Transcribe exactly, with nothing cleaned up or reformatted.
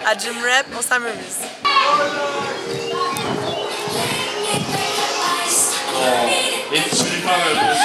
A gym rap ou Summer Music? Ele te fala.